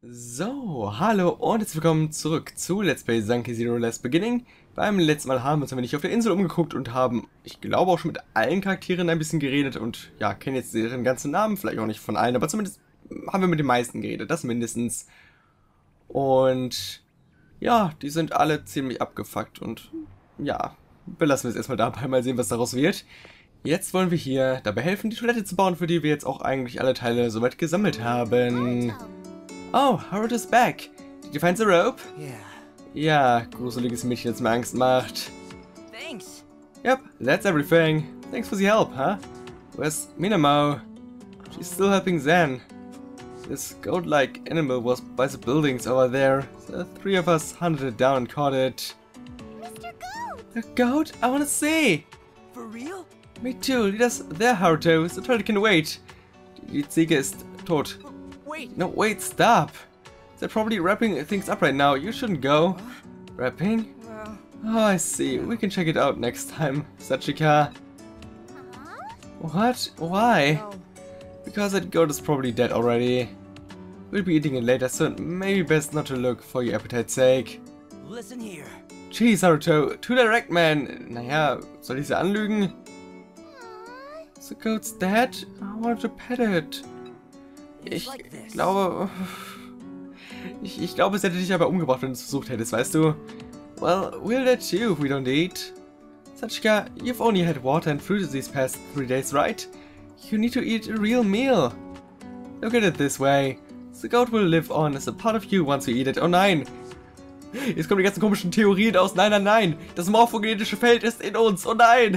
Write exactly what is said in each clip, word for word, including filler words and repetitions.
So, hallo und herzlich willkommen zurück zu Let's Play Zanki Zero Last Beginning. Beim letzten Mal haben wir uns ein wenig auf der Insel umgeguckt und haben, ich glaube, auch schon mit allen Charakteren ein bisschen geredet und ja, kennen jetzt ihren ganzen Namen, vielleicht auch nicht von allen, aber zumindest haben wir mit den meisten geredet, das mindestens. Und ja, die sind alle ziemlich abgefuckt und ja, belassen wir es erstmal dabei, mal sehen, was daraus wird. Jetzt wollen wir hier dabei helfen, die Toilette zu bauen, für die wir jetzt auch eigentlich alle Teile soweit gesammelt haben. Oh, Harold is back. Did you find the rope? Yeah. Ja, gruseliges Mädchen, das mir Angst macht. Thanks. Yep, that's everything. Thanks for the help, huh? Where's Minamo? She's still helping Zen. This goat-like animal was by the buildings over there. The three of us hunted it down and caught it. Mister Goat! A goat? I wanna see! For real? Me too, lead us there, Haruto. The toilet can wait. Die Ziege ist tot. Wait. No, wait, stop! They're probably wrapping things up right now. You shouldn't go. Wrapping? Well, Oh, I see. We can check it out next time, Sachika. Huh? What? Why? no. Because that goat is probably dead already. We'll be eating it later, so maybe best not to look for your appetite's sake. Listen here. Jeez, Naruto, too direct, man. Naja, soll ich sie anlügen? Aw. The goat's dead? I wanted to pet it. It's Ich like this. glaube... Ich, ich glaube, es hätte dich aber umgebracht, wenn du es versucht hättest, weißt du? Well, we'll let you if we don't eat. Sachika, you've only had water and fruit these past three days, right? You need to eat a real meal. Look at it this way. The goat will live on as a part of you once you eat it. Oh nein! Jetzt kommen die ganzen komischen Theorien aus. Nein, nein, nein! Das morphogenetische Feld ist in uns. Oh nein!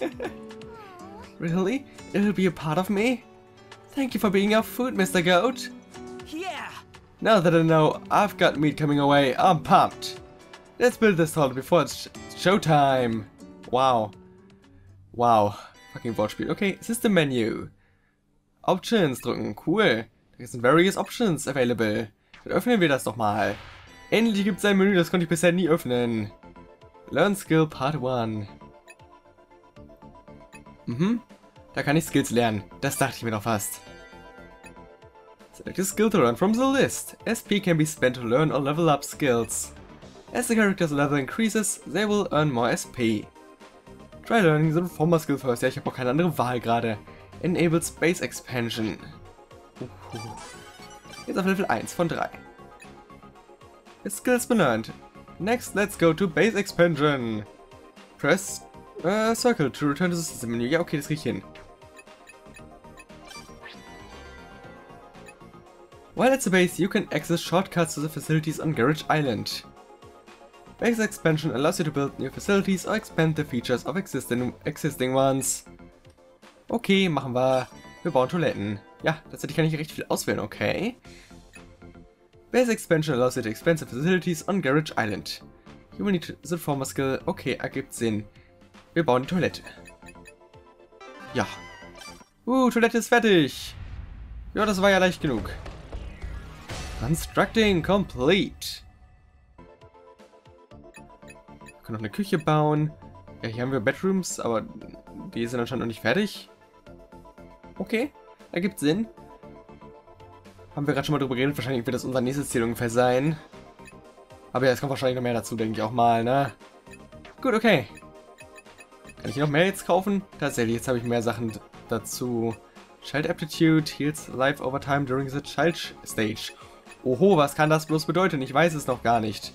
Really? It'll be a part of me? Thank you for being our food, Mister Goat. Yeah. Now that I know I've got meat coming away, I'm pumped. Let's build this toilet before it's sh showtime. Wow. Wow. Fucking Wortspiel. Okay, System Menu. Options drücken. Cool. There sind various options available. Dann öffnen wir das doch mal. Endlich gibt es ein Menü, das konnte ich bisher nie öffnen. Learn Skill Part eins. Mhm. Da kann ich Skills lernen. Das dachte ich mir doch fast. Select a skill to learn from the list. S P can be spent to learn or level up skills. As the character's level increases, they will earn more S P. Try learning the Reformer skill first. Ja, ich habe auch keine andere Wahl gerade. Enable Space Expansion. Uhu. Jetzt auf Level eins von drei. His skills been learned. Next, let's go to Base Expansion. Press uh, Circle to return to the system menu. Ja, okay, das krieg ich hin. While at the base, you can access shortcuts to the facilities on Garage Island. Base expansion allows you to build new facilities or expand the features of existing, existing ones. Okay, machen wir. Wir bauen Toiletten. Ja, tatsächlich kann ich recht viel auswählen, okay. Base expansion allows you to expand the facilities on Garage Island. You will need the former skill. Okay, ergibt Sinn. Wir bauen die Toilette. Ja. Uh, Toilette ist fertig. Ja, das war ja leicht genug. Constructing complete. Wir können noch eine Küche bauen. Ja, hier haben wir Bedrooms, aber die sind anscheinend noch nicht fertig. Okay, ergibt Sinn. Haben wir gerade schon mal drüber geredet. Wahrscheinlich wird das unser nächstes Ziel ungefähr sein. Aber ja, es kommt wahrscheinlich noch mehr dazu, denke ich auch mal, ne? Gut, okay. Kann ich hier noch mehr jetzt kaufen? Tatsächlich, jetzt habe ich mehr Sachen dazu. Child Aptitude heals life over time during the Child Stage. Oho, was kann das bloß bedeuten? Ich weiß es noch gar nicht.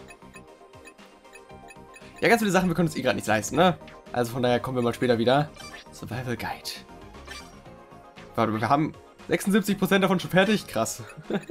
Ja, ganz viele Sachen, wir können uns eh gerade nicht leisten, ne? Also von daher kommen wir mal später wieder. Survival Guide. Warte, wir haben sechsundsiebzig Prozent davon schon fertig. Krass.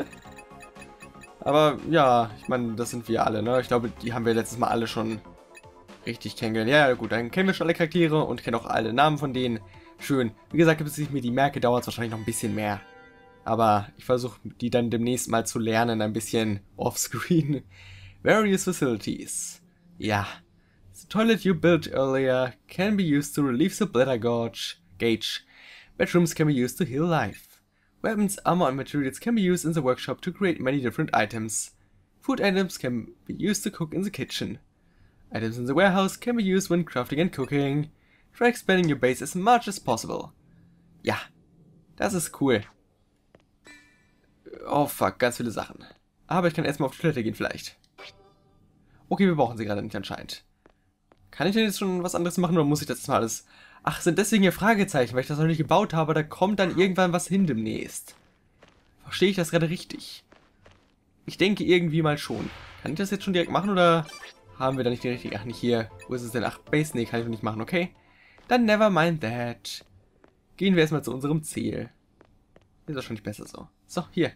Aber ja, ich meine, das sind wir alle, ne? Ich glaube, die haben wir letztes Mal alle schon richtig kennengelernt. Ja, gut, dann kennen wir schon alle Charaktere und kennen auch alle Namen von denen. Schön. Wie gesagt, bis ich mir die merke, dauert es wahrscheinlich noch ein bisschen mehr. Aber ich versuche die dann demnächst mal zu lernen, ein bisschen offscreen. Various facilities. Ja. The toilet you built earlier can be used to relieve the bladder gauge. Gauge. Bedrooms can be used to heal life. Weapons, armor and materials can be used in the workshop to create many different items. Food items can be used to cook in the kitchen. Items in the warehouse can be used when crafting and cooking. Try expanding your base as much as possible. Ja, das ist cool. Oh fuck, ganz viele Sachen. Aber ich kann erstmal auf die Toilette gehen vielleicht. Okay, wir brauchen sie gerade nicht anscheinend. Kann ich denn jetzt schon was anderes machen oder muss ich das jetzt mal alles... Ach, sind deswegen hier Fragezeichen, weil ich das noch nicht gebaut habe, da kommt dann irgendwann was hin demnächst. Verstehe ich das gerade richtig? Ich denke irgendwie mal schon. Kann ich das jetzt schon direkt machen oder haben wir da nicht die richtige... Ach, nicht hier. Wo ist es denn? Ach, Base, nee, kann ich noch nicht machen, okay? Dann never mind that. Gehen wir erstmal zu unserem Ziel. Ist wahrscheinlich besser so. So, hier.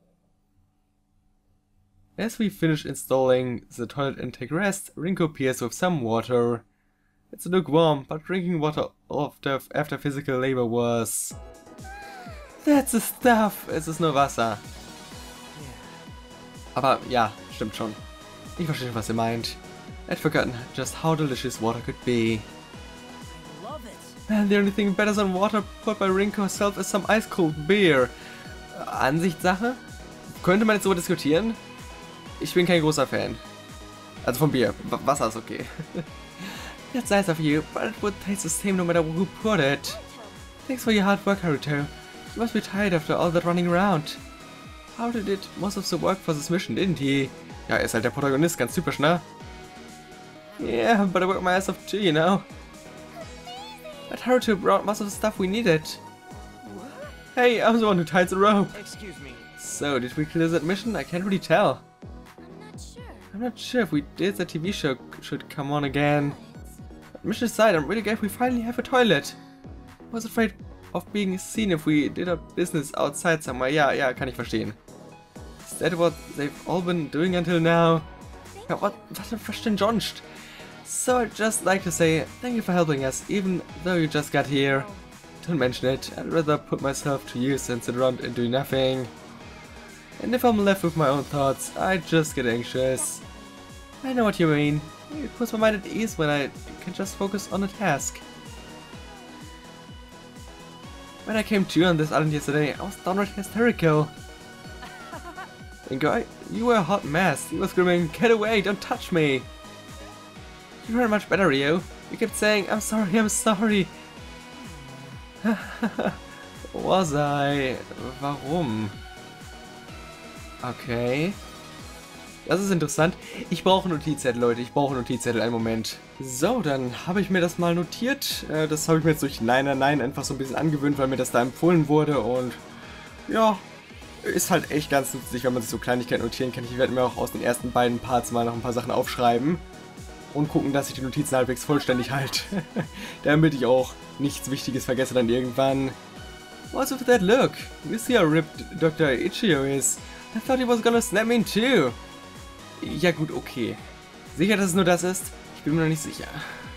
As we finish installing the toilet and take rest, Rinko appears with some water. It's lukewarm, but drinking water after, after physical labor was... That's the stuff! Es ist nur Wasser. Aber ja, stimmt schon. Ich verstehe, was ihr meint. I'd forgotten just how delicious water could be. Love it. And the only thing better than water put by Rinko herself is some ice cold beer. Ansichtssache? Könnte man jetzt so diskutieren? Ich bin kein großer Fan. Also vom Bier. W Wasser ist okay. That's nice of you, but it would taste the same no matter who put it. Thanks for your hard work, Haruto. You must be tired after all that running around. Haruto did most of the work for this mission, didn't he? Ja, er ist halt der Protagonist, ganz typisch, ne? Yeah, but I worked my ass off too, you know. But Haruto brought most of the stuff we needed. Hey, I'm the one who tied the rope. Excuse me. So, did we clear that mission? I can't really tell. I'm not sure. I'm not sure if we did. The T V show should come on again. But mission aside, I'm really glad we finally have a toilet. I was afraid of being seen if we did our business outside somewhere. Ja, ja, kann ich verstehen. Is that what they've all been doing until now? Ja, what, was, was denn sonst? So I'd just like to say thank you for helping us, even though you just got here. Don't mention it. I'd rather put myself to use than sit around and do nothing. And if I'm left with my own thoughts, I just get anxious. I know what you mean. It puts my mind at ease when I can just focus on a task. When I came to on this island yesterday, I was downright hysterical. And guy, you were a hot mess. You were screaming, "Get away! Don't touch me!" You weren't much better, Rio. You kept saying, "I'm sorry, I'm sorry." Was I? Warum? Okay. Das ist interessant. Ich brauche Notizzettel, Leute. Ich brauche Notizzettel. Einen Moment. So, dann habe ich mir das mal notiert. Das habe ich mir jetzt durch Nein, Nein, Nein einfach so ein bisschen angewöhnt, weil mir das da empfohlen wurde. Und ja, ist halt echt ganz nützlich, wenn man sich so Kleinigkeiten notieren kann. Ich werde mir auch aus den ersten beiden Parts mal noch ein paar Sachen aufschreiben. Und gucken, dass ich die Notizen halbwegs vollständig halte. Damit ich auch nichts Wichtiges vergesse dann irgendwann. What's with that look? You see how ripped Doktor Ichio is. I thought he was gonna snap me in two. Ja gut, okay. Sicher, dass es nur das ist? Ich bin mir noch nicht sicher.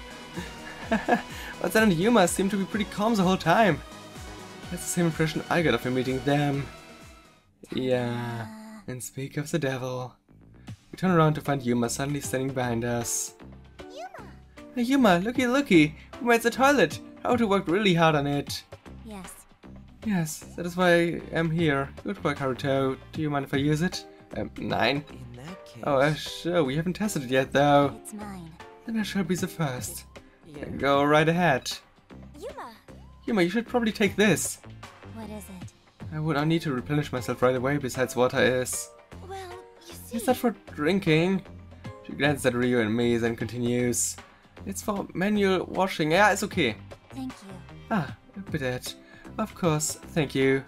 But Zen and Yuma seem to be pretty calm the whole time. That's the same impression I got after meeting them. Yeah. And speak of the devil. We turn around to find Yuma suddenly standing behind us. Yuma! Hey Yuma, looky looky! We made the toilet! Haruto worked really hard on it. Yes. Yes, that is why I am here. Good work, Haruto. Do you mind if I use it? Um, nine. In that case. Oh, uh, sure, we haven't tested it yet, though. It's mine. Then I shall be the first. Yeah. Go right ahead. Yuma! Yuma, you should probably take this. What is it? I would not need to replenish myself right away, besides water is... Well, you see... Is that for drinking? She glances at Ryo and me, then continues. It's for manual washing. Yeah, it's okay. Thank you. Ah, a bidet. Of course, thank you.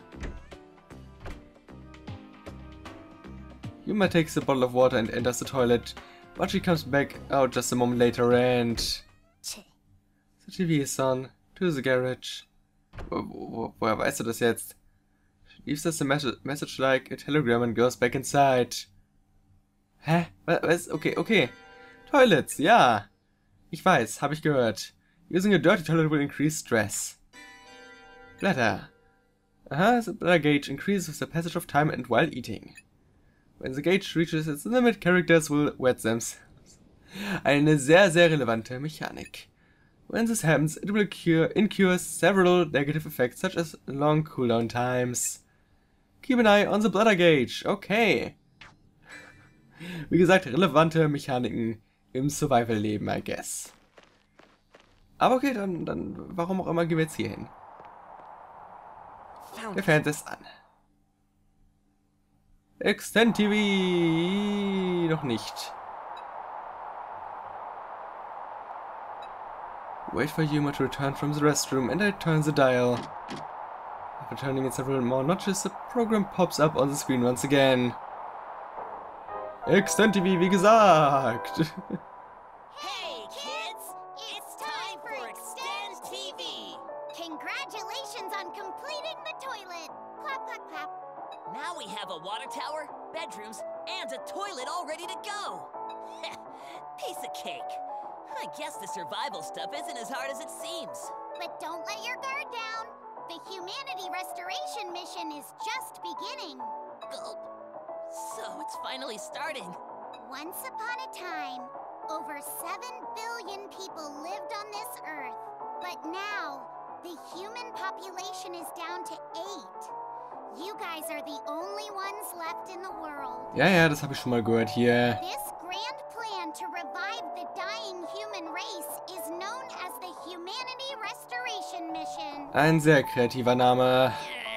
Yuma takes a bottle of water and enters the toilet, but she comes back out just a moment later and... Che. The T V is on. To the garage. Wo, wo, woher weißt du das jetzt? She leaves us a mes message like a telegram and goes back inside. Hä? Was? Okay, okay. Toilets, ja. Ich weiß, habe ich gehört. Using a dirty toilet will increase stress. Bladder. Aha, the bladder gauge increases with the passage of time and while eating. When the gauge reaches its limit, characters will wet themselves. Eine sehr, sehr relevante Mechanik. When this happens, it will cure, incur several negative effects, such as long cooldown times. Keep an eye on the bladder gauge. Okay. Wie gesagt, relevante Mechaniken im Survival-Leben, I guess. Aber okay, dann, dann, warum auch immer, gehen wir jetzt hier hin. Found Der it. Fernseher ist an. Extend T V! Noch nicht. Wait for Yuma to return from the restroom and I turn the dial. After turning it several more notches, the program pops up on the screen once again. Extend T V, wie gesagt! Hey kids, it's time for Extend T V. Congratulations on completing the toilet. Clap, clap, clap. Now we have a water tower, bedrooms, and a toilet all ready to go. Piece of cake. I guess the survival stuff isn't as hard as it seems. But don't let your guard down. The humanity restoration mission is just beginning. Gulp. So it's finally starting. Once upon a time, over seven billion people lived on this earth. But now, the human population is down to eight. You guys are the only ones left in the world. Ja, ja, das habe ich schon mal gehört hier. This grand plan to revive the dying human race is known as the Humanity Restoration Mission. Ein sehr kreativer Name.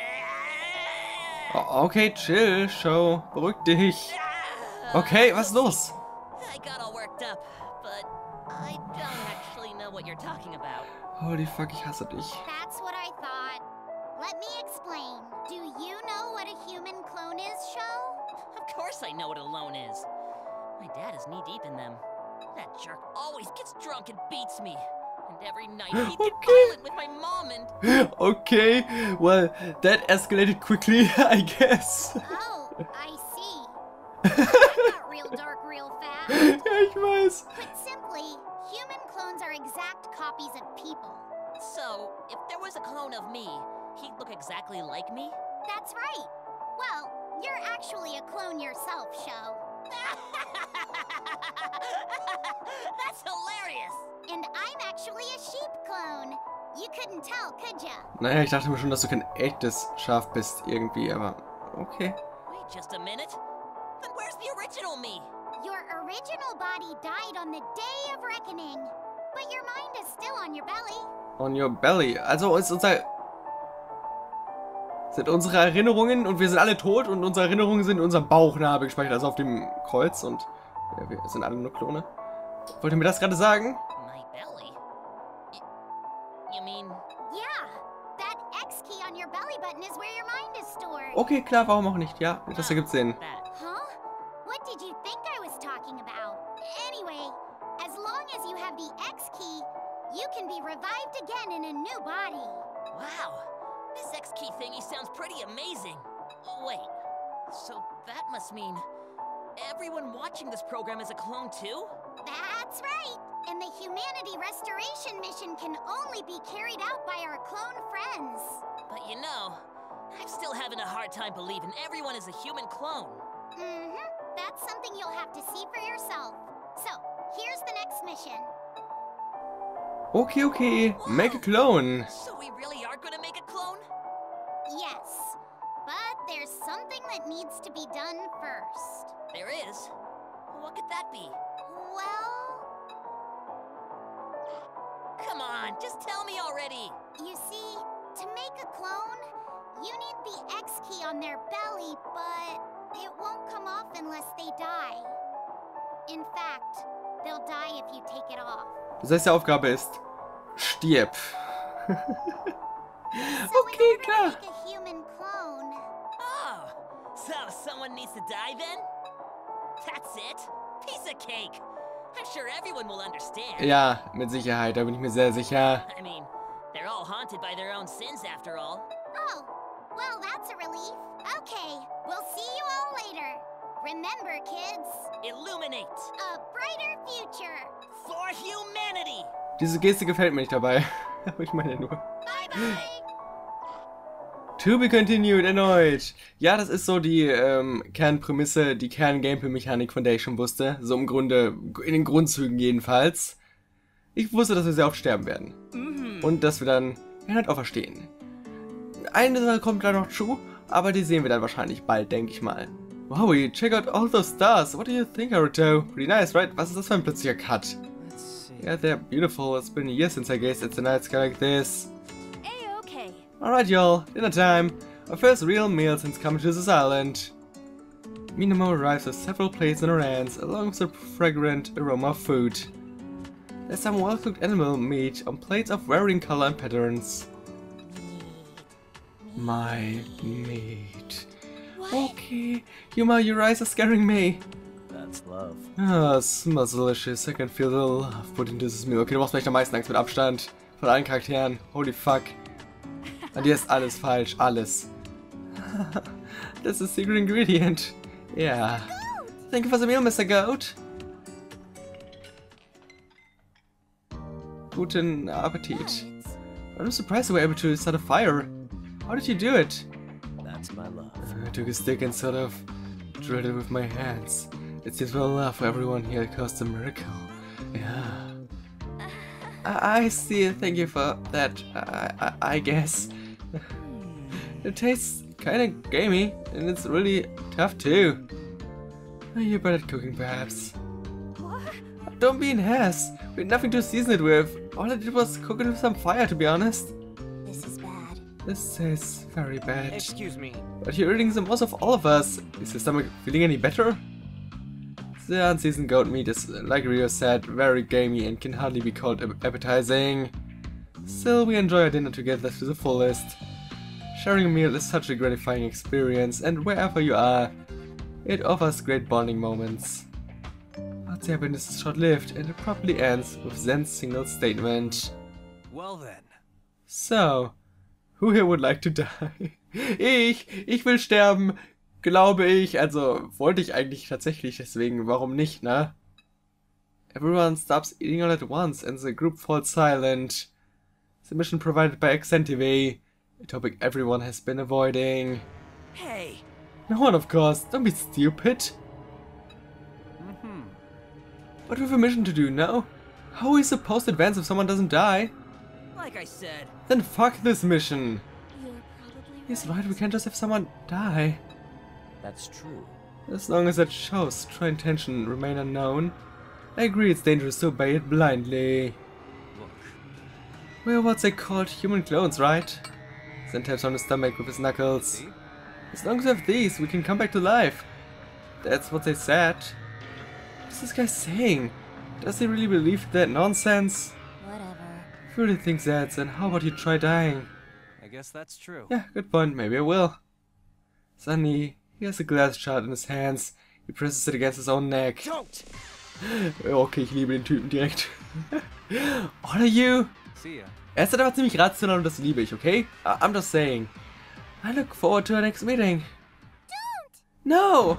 Oh, okay, chill, Show. Beruhig dich. Okay, was ist los? I got all worked up, but I don't actually know what you're talking about. Holy fuck, ich hasse dich. That's what I thought. Let me explain. Do you know what a human clone is, Sho? Of course I know what a loan is. My dad is knee-deep in them. That jerk always gets drunk and beats me. And every night he'd get Okay. violent with my mom and... Okay, well, that escalated quickly, I guess. Oh, I see. That got real dark real fast. Ja, ich weiß. Put simply, human clones are exact copies of people. So, if there was a clone of me, he'd look exactly like me? That's right. Well, you're actually a clone yourself, Sho. That's hilarious! And I'm actually a sheep clone. You couldn't tell, could ya? Naja, ich dachte mir schon, dass du kein echtes Schaf bist irgendwie, aber okay. Wait just a minute. Then where's the original me? Your original body died on the day of reckoning, but your mind is still on your belly. On your belly. Also ist unser... sind unsere Erinnerungen und wir sind alle tot und unsere Erinnerungen sind in unserem Bauchnabel gespeichert, also auf dem Kreuz und ja, wir sind alle nur Klone. Wollt ihr mir das gerade sagen? My belly? Y you mean... Yeah, that X key on your belly button is where your mind is stored. Okay, klar, warum auch nicht? Ja, das ergibt Sinn. That. Huh? What did you think I was talking about? Anyway, as long as you have the X key, you can be revived again in a new body. Wow. This X-key thingy sounds pretty amazing. Wait. So that must mean... everyone watching this program is a clone too? That's right. And the Humanity Restoration Mission can only be carried out by our clone friends. But you know, I'm still having a hard time believing everyone is a human clone. Mm-hmm. That's something you'll have to see for yourself. So, here's the next mission. Okay, okay. Make a clone. So we really are gonna make a clone? Yes. But there's something that needs to be done first. There is? What could that be? Well, Come on, just tell me already! you see, to make a clone, you need the X key on their belly, but it won't come off unless they die. In fact, they'll die if you take it off. Das heißt, die Aufgabe ist, stirb. So Okay, in order klar. to make a human clone, Oh, so someone needs to die then? That's it? Piece of cake! I'm sure everyone will understand. Ja, mit Sicherheit, da bin ich mir sehr sicher. I mean, they're all haunted by their own sins after all. oh, well, that's a relief. Okay, we'll see you all later. Remember, kids, Illuminate! a brighter future. For humanity! Diese Geste gefällt mir nicht dabei. Aber ich meine nur. Bye bye. To be continued erneut. Ja, das ist so die ähm, Kernprämisse, die Kern-Gameplay-Mechanik, von der ich schon wusste. So im Grunde, in den Grundzügen jedenfalls. Ich wusste, dass wir sehr oft sterben werden. Und dass wir dann erneut auferstehen. Eine Sache kommt da noch zu, aber die sehen wir dann wahrscheinlich bald, denke ich mal. Wow, check out all those stars. What do you think, Naruto? Pretty nice, right? Was ist das für ein plötzlicher Cut? Let's see. Yeah, they're beautiful. It's been years since I guessed it's a night sky like this. A-okay. Alright, y'all, dinner time. Our first real meal since coming to this island. Minamo arrives with several plates in her hands, along with a fragrant aroma of food. There's some well-cooked animal meat on plates of varying color and patterns. My meat. Okay, Yuma, your eyes are scaring me. That's love. Ah, smells delicious. I can feel the love put into this meal. Okay, du machst vielleicht am meisten Angst mit Abstand von allen Charakteren. Holy fuck. An dir ist alles falsch. Alles. That's a secret ingredient. Yeah. Thank you for the meal, Mister Goat. Guten Appetit. I'm surprised you were able to start a fire. How did you do it? That's my love. I took a stick and sort of drilled it with my hands. It seems well enough for everyone here caused a miracle. Yeah. I, I see. Thank you for that. I, I, I guess. It tastes kind of gamey, and it's really tough too. You're better at cooking, perhaps. What? Don't be an ass. We had nothing to season it with. All I did was cook it with some fire, to be honest. This is bad. This tastes very bad. Excuse me. But you're eating the most of all of us. Is your stomach feeling any better? The unseasoned goat meat is, like Rio said, very gamey and can hardly be called appetizing. Still, we enjoy our dinner together to the fullest. Sharing a meal is such a gratifying experience, and wherever you are, it offers great bonding moments. But the happiness is short-lived, and it probably ends with Zen's single statement. Well then. So, who here would like to die? Ich! Ich will sterben! Glaube ich, also wollte ich eigentlich tatsächlich, deswegen warum nicht, ne? Everyone stops eating all at once and the group falls silent. The mission provided by Accentive, a topic everyone has been avoiding. Hey, No one, of course, don't be stupid. Mm-hmm. But we have a mission to do, no? How are we supposed to advance if someone doesn't die? like I said, Then fuck this mission. You're probably He's right, we can't just have someone die. That's true. As long as that show's true intention remain unknown, I agree it's dangerous to obey it blindly. Look. We're what's they called human clones, right? Zen taps on his stomach with his knuckles. See? As long as we have these, we can come back to life. That's what they said. What's this guy saying? Does he really believe that nonsense? Whatever. If you really think that, then how about you try dying? I guess that's true. Yeah, good point, maybe I will. Suddenly, he has a glass shard in his hands. He presses it against his own neck. Don't! Okay, ich liebe den Typen direkt. What are you? See ya. Er ist aber ziemlich rational und das liebe ich, okay? I- I'm just saying. I look forward to our next meeting. Don't! No!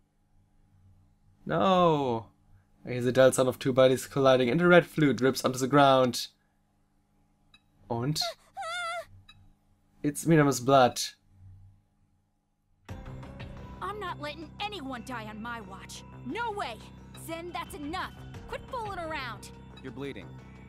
No. I hear the dull sound of two bodies colliding and a red fluid drips onto the ground. Und? It's Minamo's blood. I'm not letting anyone die on my watch. No way! Zen, that's enough. Quit fooling around. You're bleeding.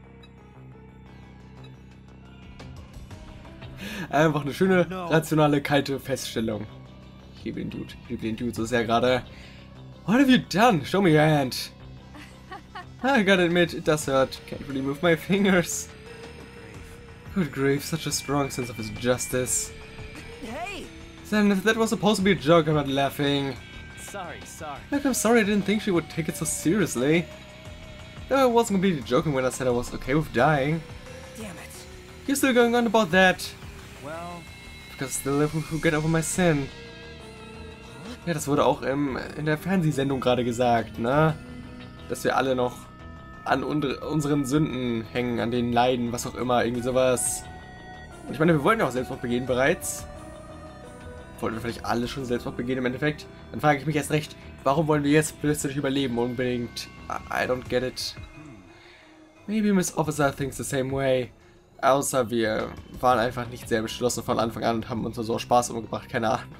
Einfach eine schöne, No. rationale, kalte Feststellung. Ich liebe den Dude. Ich liebe den Dude so sehr gerade. What have you done? Show me your hand. I gotta admit, it does hurt. Can't really move my fingers. Good grief, such a strong sense of his justice. hey, Then if that was supposed to be a joke, I'm not laughing. Sorry, sorry. Look, I'm sorry, I didn't think she would take it so seriously. Though I wasn't completely joking when I said I was okay with dying. damn it. You're still going on about that. Well, Because I still live to get over my sin. Ja, das wurde auch im, in der Fernsehsendung gerade gesagt, ne? Dass wir alle noch an unsere, unseren Sünden hängen, an den Leiden, was auch immer, irgendwie sowas. Und ich meine, wir wollten ja auch Selbstmord begehen bereits. Wollten wir vielleicht alle schon Selbstmord begehen im Endeffekt? Dann frage ich mich erst recht, warum wollen wir jetzt plötzlich überleben unbedingt? I, I don't get it. Maybe Miss Officer thinks the same way. Außer wir waren einfach nicht sehr beschlossen von Anfang an und haben uns nur so Spaß umgebracht, keine Ahnung.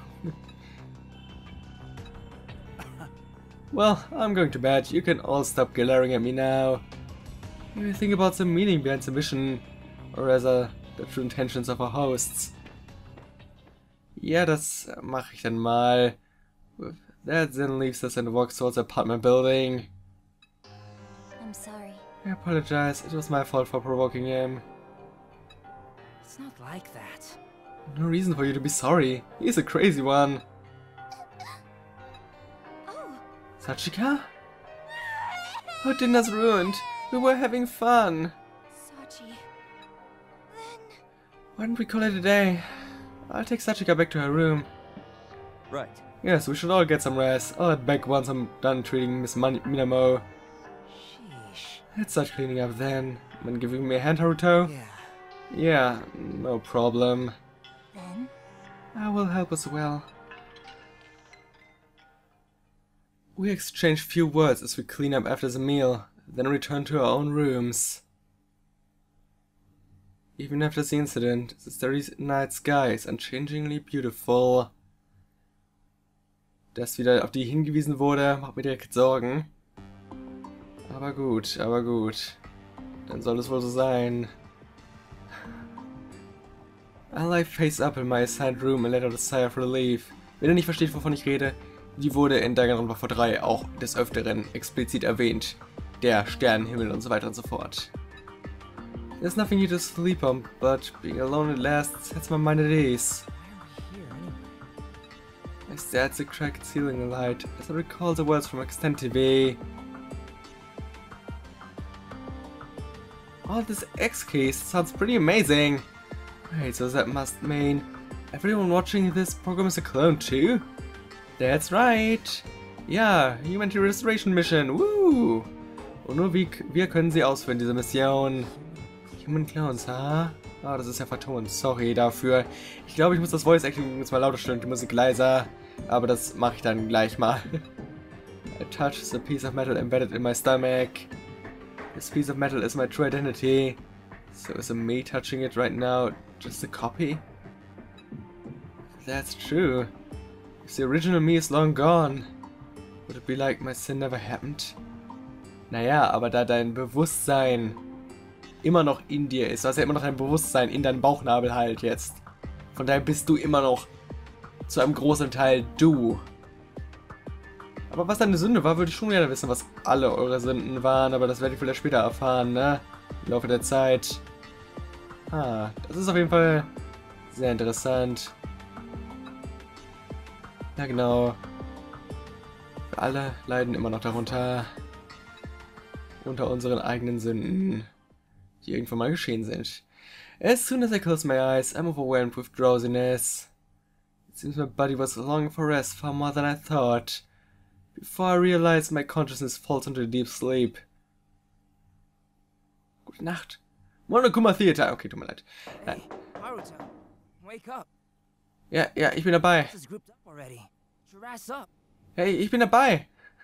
Well, I'm going to bed. You can all stop glaring at me now. Maybe think about the meaning behind the mission, or rather, the true intentions of our hosts. Ja, das mache ich dann mal. With that, Zen leaves us and walks towards the apartment building. I'm sorry. I apologize. It was my fault for provoking him. It's not like that. No reason for you to be sorry. He's a crazy one. Sachika? Our dinner's ruined. We were having fun. Sachi. Then... Why don't we call it a day? I'll take Sachika back to her room. Right. Yes, we should all get some rest. I'll head back once I'm done treating Miss Man Minamo. Sheesh. Let's start cleaning up then. And giving me a hand, Haruto? Yeah. Yeah, no problem. Then? I will help as well. We exchange few words as we clean up after the meal, then return to our own rooms. Even after the incident, the starry night sky is unchangingly beautiful. Dass wieder auf die hingewiesen wurde, macht mir direkt Sorgen. Aber gut, aber gut. Dann soll es wohl so sein. I lie face up in my assigned room and let out a sigh of relief. Wenn ihr nicht versteht, wovon ich rede, die wurde in Danganronpa drei auch des Öfteren explizit erwähnt. Der Sternenhimmel und so weiter und so fort. There's nothing new to sleep on, but being alone at last sets my mind at ease. I stare at the cracked ceiling light as I recall the words from Extend T V. All this X-Keys sounds pretty amazing. Wait, so that must mean everyone watching this program is a clone too? That's right. Ja, Humanity Restoration Mission. Woo! Und nur wie, wir können sie ausführen, diese Mission. Human Clones, ha? Ah, das ist ja vertont. Sorry dafür. Ich glaube, ich muss das Voice Acting jetzt mal lauter stellen und die Musik leiser. Aber das mache ich dann gleich mal. I touch the piece of metal embedded in my stomach. This piece of metal is my true identity. So is me touching it right now just a copy? That's true. If the original me is long gone, would it be like my sin never happened? Naja, aber da dein Bewusstsein immer noch in dir ist, du hast ja immer noch ein Bewusstsein in deinem Bauchnabel halt jetzt. Von daher bist du immer noch zu einem großen Teil du. Aber was deine Sünde war, würde ich schon gerne wissen, was alle eure Sünden waren, aber das werde ich vielleicht später erfahren, ne? Im Laufe der Zeit. Ah, das ist auf jeden Fall sehr interessant. Ja genau. Wir alle leiden immer noch darunter. Unter unseren eigenen Sünden, die irgendwann mal geschehen sind. As soon as I close my eyes, I'm overwhelmed with drowsiness. It seems my body was longing for rest far more than I thought. Before I realize my consciousness falls into a deep sleep. Gute Nacht. Monokuma Theater. Okay, tut mir leid. Nein. Hey, Haruto, wake up. Ja, ja, ich bin dabei. This is grouped up already. Get your ass up. Hey, ich bin dabei.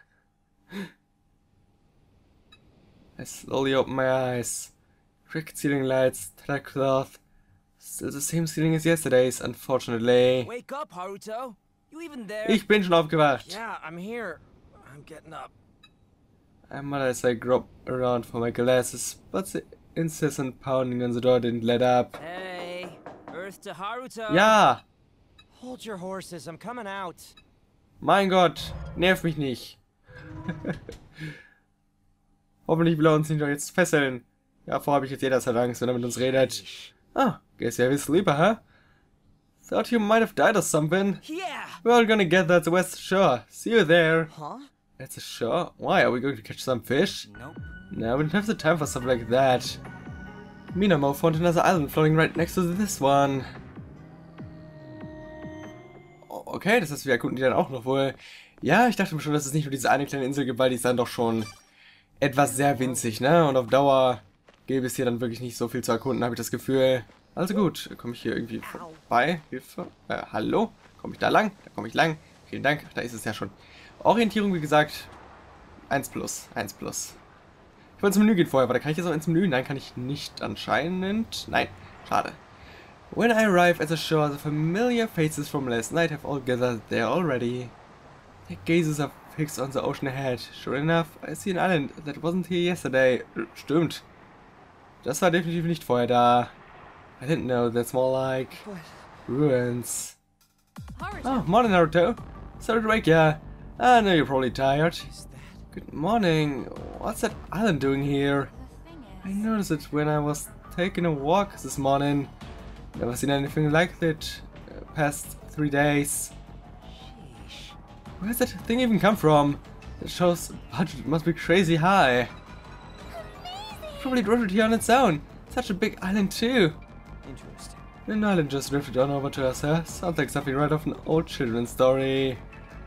I slowly open my eyes. Cracked ceiling lights, tattered cloth. Still the same ceiling as yesterday's, unfortunately. Wake up, Haruto. You even there? Ich bin schon aufgewacht. Yeah, I'm here. I'm getting up. I mutter as I grope around for my glasses, but the incessant pounding on the door didn't let up. Hey, Earth to Haruto. Ja! Hold your horses. I'm coming out. Mein Gott, nerv mich nicht. Hoffentlich will er uns nicht noch jetzt fesseln. Ja, vorher habe ich jetzt jederzeit Angst, wenn er mit uns redet. Ah, guess you have a sleeper, huh? Thought you might have died or something. Yeah. We're all gonna get that to West Shore. See you there. Huh? At the shore? Why? Are we going to catch some fish? Nope. No, we don't have the time for stuff like that. Minamo found another island floating right next to this one. Okay, das heißt, wir erkunden die dann auch noch wohl. Ja, ich dachte mir schon, dass es nicht nur diese eine kleine Insel gibt, weil die ist dann doch schon etwas sehr winzig, ne? Und auf Dauer gäbe es hier dann wirklich nicht so viel zu erkunden, habe ich das Gefühl. Also gut, komme ich hier irgendwie vorbei? Hilfe? Äh, hallo? Komme ich da lang? Da komme ich lang. Vielen Dank. Da ist es ja schon. Orientierung, wie gesagt, eins plus. eins plus. Ich wollte ins Menü gehen vorher, aber da kann ich jetzt auch ins Menü? Nein, kann ich nicht anscheinend. Nein, schade. When I arrive at the shore, the familiar faces from last night have all gathered there already. Their gazes are fixed on the ocean ahead. Sure enough, I see an island that wasn't here yesterday. Stimmt. Das war definitiv nicht vorher da. I didn't know that's more like ruins. Oh, morning, Naruto. Sorry to wake ya. I know you're probably tired. Good morning. What's that island doing here? I noticed it when I was taking a walk this morning. Never seen anything like that uh, past three days. Where's that thing even come from? It shows budget must be crazy high. Probably drifted here on its own. Such a big island too. Interesting. An island just drifted on over to us, huh? Sounds like something right off an old children's story.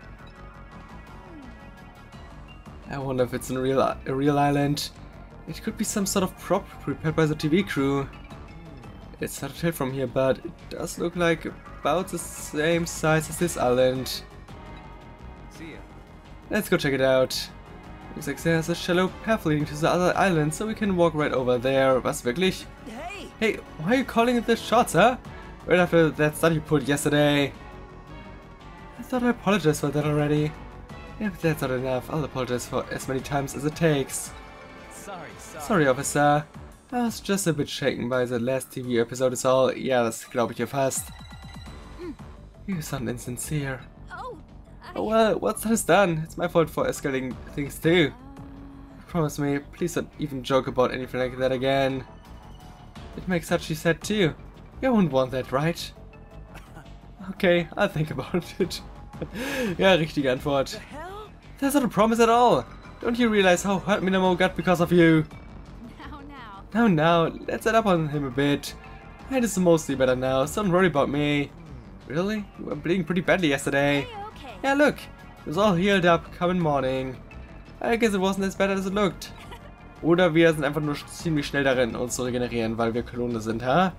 I wonder if it's a real, a real island. It could be some sort of prop prepared by the T V crew. It's hard to tell from here, but it does look like about the same size as this island. See ya. Let's go check it out. Looks like there's a shallow path leading to the other island, so we can walk right over there. Was wirklich? Hey! Hey, why are you calling it this shots, huh? Right after that study you put yesterday. I thought I apologized for that already. Yeah, but that's not enough. I'll apologize for as many times as it takes. Sorry, sorry. Sorry, Officer. I was just a bit shaken by the last T V episode is all. Ja, das glaube ich dir fast. You sound insincere. Oh, I... Oh well, what's done is done. It's my fault for escalating things too. Promise me, please don't even joke about anything like that again. It makes Hachi sad too. You wouldn't want that, right? Okay, I'll think about it. Ja, richtige Antwort. The hell? That's not a promise at all. Don't you realize how hurt Minamo got because of you? Now, now. Now, now, let's set up on him a bit. It is mostly better now, so don't worry about me. Really? You were bleeding pretty badly yesterday. Hey, okay. Yeah, look. It was all healed up come in morning. I guess it wasn't as bad as it looked. Oder wir sind einfach nur ziemlich schnell darin, uns zu regenerieren, weil wir Klone sind, ha?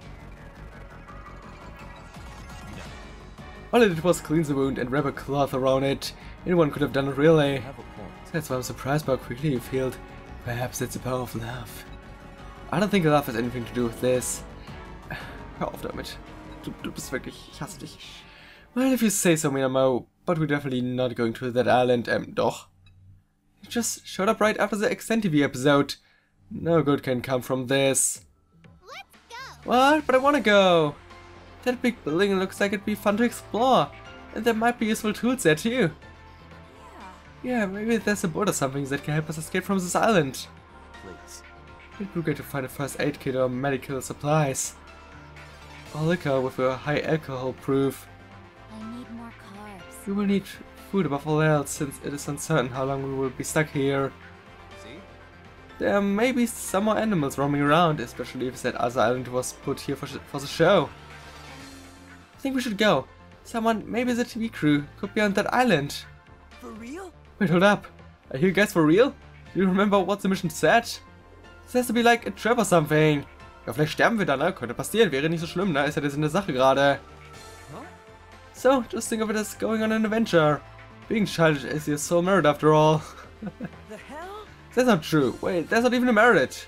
All it did was cleanse the wound and wrap a cloth around it. Anyone could have done it, really. Have a point. That's why I'm surprised by how quickly you healed. Perhaps it's the power of love. I don't think love has anything to do with this. Hör auf damit. Du, du bist wirklich... Ich hasse dich. Well, if you say so, Minamo. But we're definitely not going to that island. Ähm, doch. You just showed up right after the Extend T V episode. No good can come from this. Let's go! What? But I wanna go! That big building looks like it'd be fun to explore. And there might be useful tools there too. Yeah. Yeah, maybe there's a boat or something that can help us escape from this island. Please. It'd be great to find a first aid kit or medical supplies. Or liquor with a high alcohol proof. I need more carbs. We will need food above all else, since it is uncertain how long we will be stuck here. See? There may be some more animals roaming around, especially if that other island was put here for, sh for the show. I think we should go. Someone, maybe the T V crew, could be on that island. For real? Wait, hold up. Are you guys for real? Do you remember what the mission said? It has to be like a trap or something. Ja, vielleicht sterben wir dann, ne? Könnte passieren, wäre nicht so schlimm, ne? Ist ja das in der Sache gerade. Huh? So, just think of it as going on an adventure. Being childish is your soul merit after all. The hell? That's not true. Wait, that's not even a merit.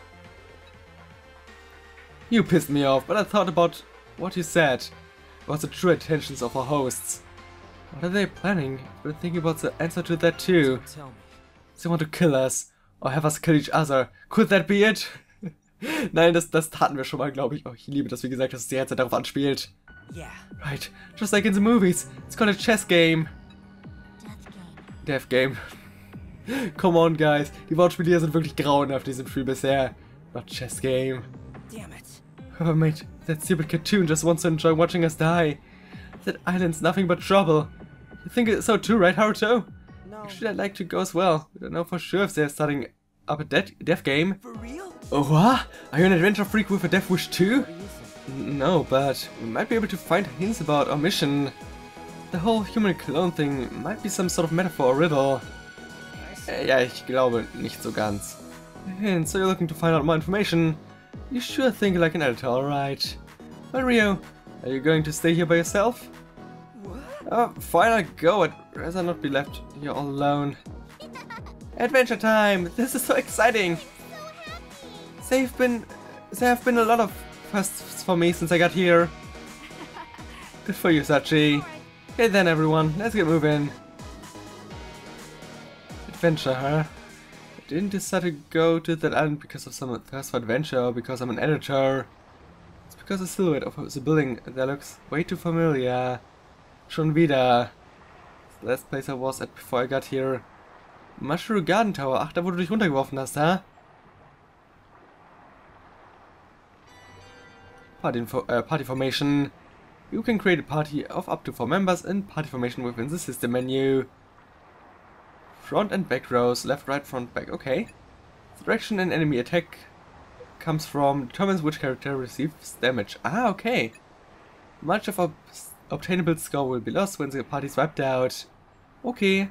You pissed me off, but I thought about what you said. About the true intentions of our hosts. What are they planning? I've been thinking about the answer to that too. Don't tell me. They want to kill us. Or have us kill each other. Could that be it? Nein, das, das taten wir schon mal, glaube ich. Oh, ich liebe das, wie gesagt, dass es die ganze Zeit darauf anspielt. Yeah. Right, just like in the movies. It's called a chess game. Death game. Death game. Come on, guys. Die Wortspiele hier sind wirklich grauenhaft in diesem Spiel bisher. Not chess game. Damn it. Whoever made that stupid cartoon just wants to enjoy watching us die. That island's nothing but trouble. You think it's so too, right, Haruto? No. Actually, I'd like to go as well. We don't know for sure if they're starting up a death, death game. For real? Oh, what? Are you an adventure freak with a death wish too? What do you think? N- No, but we might be able to find hints about our mission. The whole human clone thing might be some sort of metaphor or riddle. Äh, ja, ich glaube nicht so ganz. And so you're looking to find out more information. You sure think like an editor, alright. Well, Rio, are you going to stay here by yourself? What? Oh, fine, I'll go. I'd rather not be left here all alone. Adventure time! This is so exciting! There have been, there have been a lot of firsts for me since I got here. Good for you, Sachi. Okay then, everyone, let's get moving. Adventure, huh? I didn't decide to go to that island because of some thirst for adventure or because I'm an editor. It's because the silhouette of the building there looks way too familiar. Schon wieder. The last place I was at before I got here. Mushroom Garden Tower. Ach, da wo du dich runtergeworfen hast, ha? Party, info uh, party formation. You can create a party of up to four members and party formation within the system menu. Front and back rows, left, right, front, back. Okay. The direction an enemy attack comes from determines which character receives damage. Ah, okay. Much of ob obtainable score will be lost when the party is wiped out. Okay.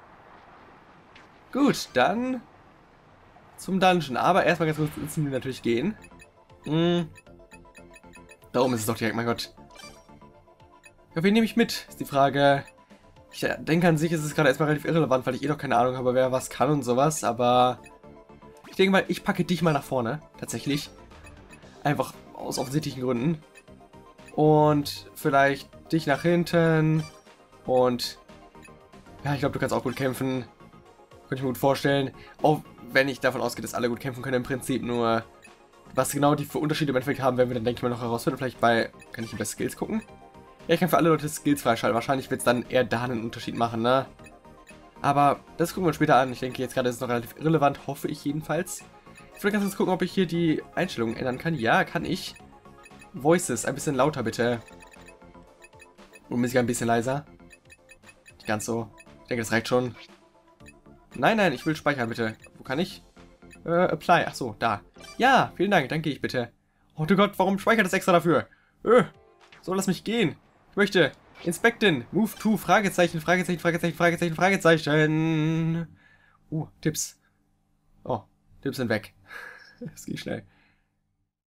Gut, dann zum Dungeon. Aber erstmal ganz kurz ins Menü natürlich gehen. Hm. Da oben ist es doch direkt, mein Gott. Ja, wen nehme ich mit, ist die Frage. Ich denke, an sich ist es gerade erstmal relativ irrelevant, weil ich eh noch keine Ahnung habe, wer was kann und sowas, aber ich denke mal, ich packe dich mal nach vorne, tatsächlich. Einfach aus offensichtlichen Gründen. Und vielleicht dich nach hinten. Und ja, ich glaube, du kannst auch gut kämpfen. Könnte ich mir gut vorstellen. Auch wenn ich davon ausgehe, dass alle gut kämpfen können im Prinzip, nur was genau die für Unterschiede im Endeffekt haben, werden wir dann, denke ich mal, noch herausfinden. Vielleicht bei, kann ich bei Skills gucken? Ja, ich kann für alle Leute Skills freischalten. Wahrscheinlich wird es dann eher da einen Unterschied machen, ne? Aber das gucken wir uns später an. Ich denke, jetzt gerade ist es noch relativ irrelevant, hoffe ich jedenfalls. Ich will ganz kurz gucken, ob ich hier die Einstellungen ändern kann. Ja, kann ich. Voices, ein bisschen lauter bitte. Und Musik ein bisschen leiser. Nicht ganz so. Ich denke, das reicht schon. Nein, nein, ich will speichern, bitte. Wo kann ich? Äh, apply. Ach so, da. Ja, vielen Dank, danke ich bitte. Oh du Gott, warum speichert das extra dafür? Äh, so, lass mich gehen. Ich möchte inspecten. Move to, Fragezeichen, Fragezeichen, Fragezeichen, Fragezeichen, Fragezeichen. Uh, Tipps. Oh, Tipps sind weg. Das ging schnell.